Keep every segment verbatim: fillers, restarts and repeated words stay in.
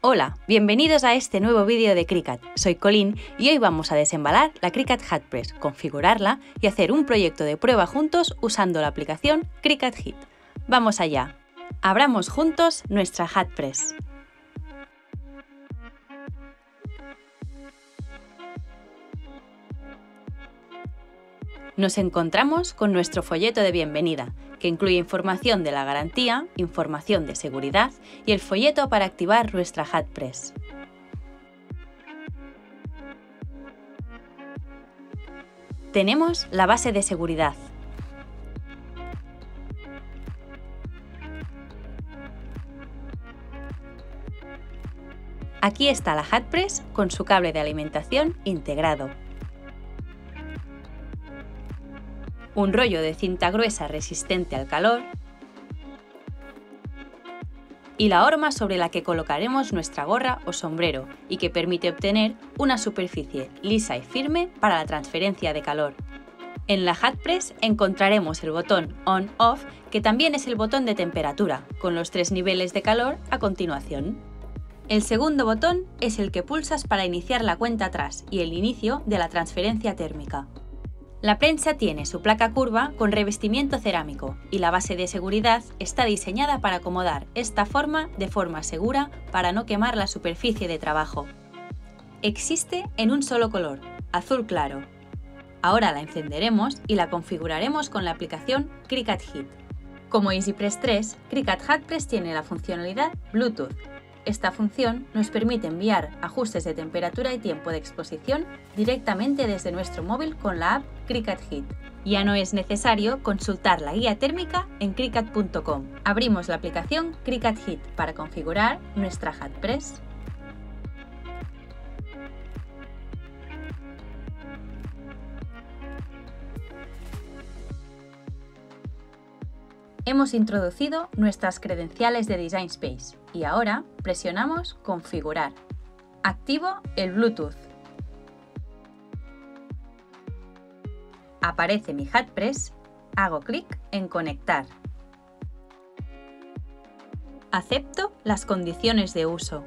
Hola, bienvenidos a este nuevo vídeo de Cricut. Soy Colin y hoy vamos a desembalar la Cricut Hat Press, configurarla y hacer un proyecto de prueba juntos usando la aplicación Cricut Hit. ¡Vamos allá! Abramos juntos nuestra Hat Press. Nos encontramos con nuestro folleto de bienvenida, que incluye información de la garantía, información de seguridad y el folleto para activar nuestra Hat Press. Tenemos la base de seguridad. Aquí está la Hat Press con su cable de alimentación integrado. Un rollo de cinta gruesa resistente al calor y la horma sobre la que colocaremos nuestra gorra o sombrero y que permite obtener una superficie lisa y firme para la transferencia de calor. En la Hat Press encontraremos el botón On-Off, que también es el botón de temperatura, con los tres niveles de calor a continuación. El segundo botón es el que pulsas para iniciar la cuenta atrás y el inicio de la transferencia térmica. La prensa tiene su placa curva con revestimiento cerámico y la base de seguridad está diseñada para acomodar esta forma de forma segura para no quemar la superficie de trabajo. Existe en un solo color, azul claro. Ahora la encenderemos y la configuraremos con la aplicación Cricut Hit. Como EasyPress tres, Cricut Hat Press tiene la funcionalidad Bluetooth. Esta función nos permite enviar ajustes de temperatura y tiempo de exposición directamente desde nuestro móvil con la app Cricut Hit. Ya no es necesario consultar la guía térmica en Cricut punto com. Abrimos la aplicación Cricut Hit para configurar nuestra Hat Press. Hemos introducido nuestras credenciales de Design Space y ahora presionamos Configurar. Activo el Bluetooth. Aparece mi Hat Press, hago clic en Conectar. Acepto las condiciones de uso.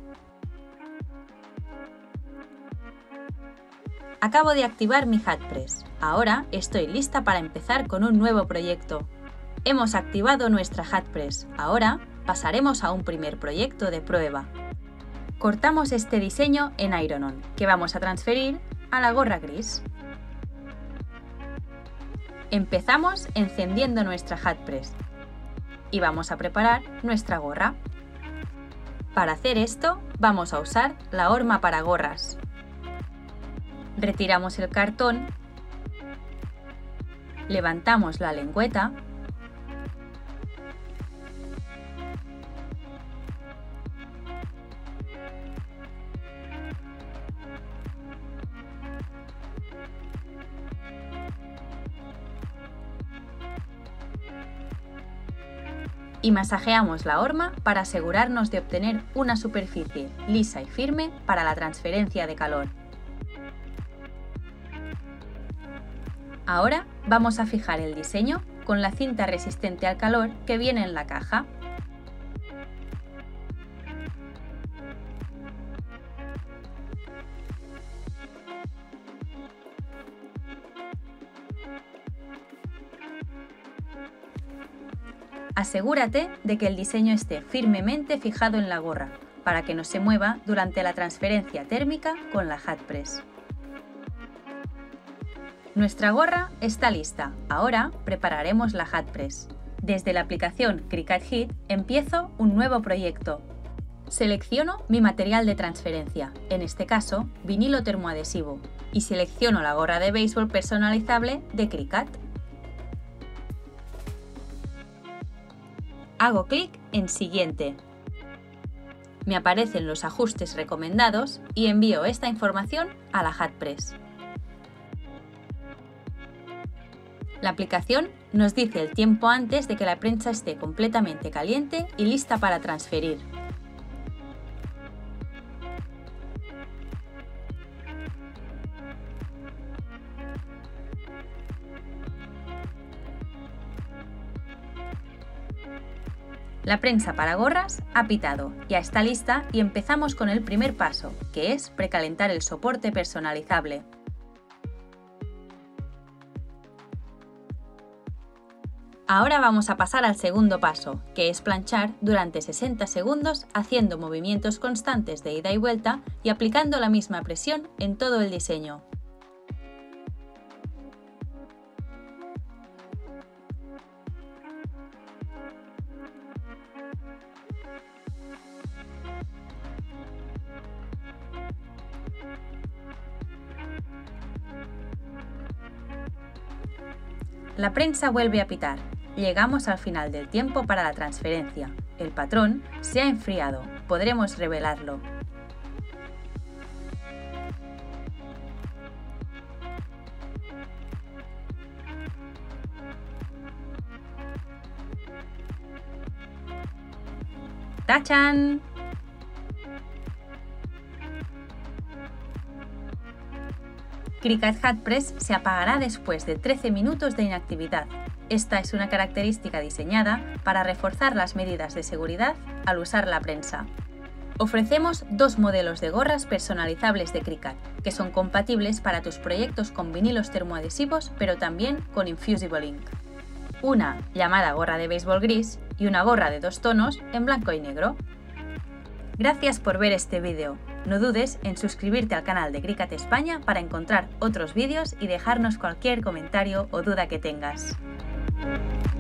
Acabo de activar mi Hat Press. Ahora estoy lista para empezar con un nuevo proyecto. Hemos activado nuestra Hat Press. Ahora pasaremos a un primer proyecto de prueba. Cortamos este diseño en Iron-On, que vamos a transferir a la gorra gris. Empezamos encendiendo nuestra Hat Press y vamos a preparar nuestra gorra. Para hacer esto vamos a usar la horma para gorras. Retiramos el cartón, levantamos la lengüeta y masajeamos la horma para asegurarnos de obtener una superficie lisa y firme para la transferencia de calor. Ahora vamos a fijar el diseño con la cinta resistente al calor que viene en la caja. Asegúrate de que el diseño esté firmemente fijado en la gorra, para que no se mueva durante la transferencia térmica con la Hat Press. Nuestra gorra está lista. Ahora prepararemos la Hat Press. Desde la aplicación Cricut Hit empiezo un nuevo proyecto. Selecciono mi material de transferencia, en este caso vinilo termoadhesivo, y selecciono la gorra de béisbol personalizable de Cricut. Hago clic en Siguiente. Me aparecen los ajustes recomendados y envío esta información a la Hat Press. La aplicación nos dice el tiempo antes de que la prensa esté completamente caliente y lista para transferir. La prensa para gorras ha pitado, ya está lista y empezamos con el primer paso, que es precalentar el soporte personalizable. Ahora vamos a pasar al segundo paso, que es planchar durante sesenta segundos haciendo movimientos constantes de ida y vuelta y aplicando la misma presión en todo el diseño. La prensa vuelve a pitar. Llegamos al final del tiempo para la transferencia. El patrón se ha enfriado. Podremos revelarlo. ¡Tachán! Cricut Hot Press se apagará después de trece minutos de inactividad. Esta es una característica diseñada para reforzar las medidas de seguridad al usar la prensa. Ofrecemos dos modelos de gorras personalizables de Cricut, que son compatibles para tus proyectos con vinilos termoadhesivos, pero también con Infusible Ink. Una llamada gorra de béisbol gris y una gorra de dos tonos en blanco y negro. Gracias por ver este vídeo. No dudes en suscribirte al canal de Cricut España para encontrar otros vídeos y dejarnos cualquier comentario o duda que tengas.